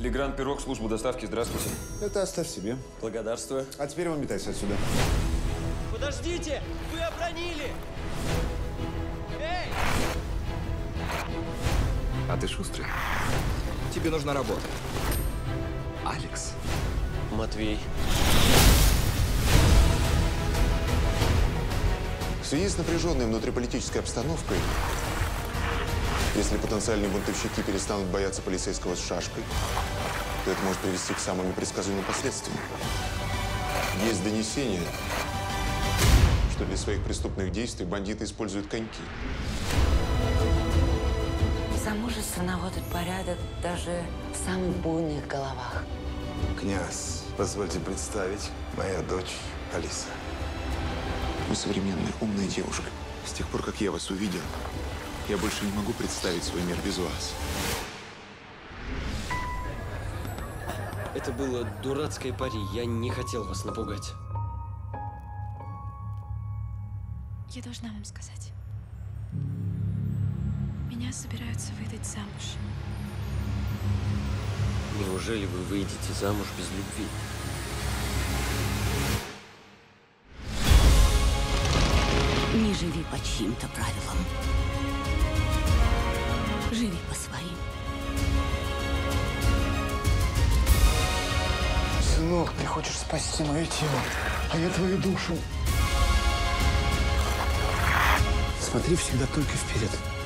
Легранд Пирог, служба доставки, здравствуйте. Это оставь себе. Благодарствую. А теперь выметайся отсюда. Подождите! Вы обронили! Эй! А ты шустрый. Тебе нужна работа. Алекс. Матвей. В связи с напряженной внутриполитической обстановкой, если потенциальные бунтовщики перестанут бояться полицейского с шашкой, то это может привести к самым непредсказуемым последствиям. Есть донесение, что для своих преступных действий бандиты используют коньки. Замужество наводит порядок даже в самых буйных головах. Князь, позвольте представить, моя дочь Алиса. Вы современная, умная девушка. С тех пор, как я вас увидел, я больше не могу представить свой мир без вас. Это было дурацкое пари. Я не хотел вас напугать. Я должна вам сказать. Меня собираются выдать замуж. Неужели вы выйдете замуж без любви? Не живи по чьим-то правилам. Живи по своим. Сынок, ты хочешь спасти мое тело, а я твою душу. Смотри всегда только вперед.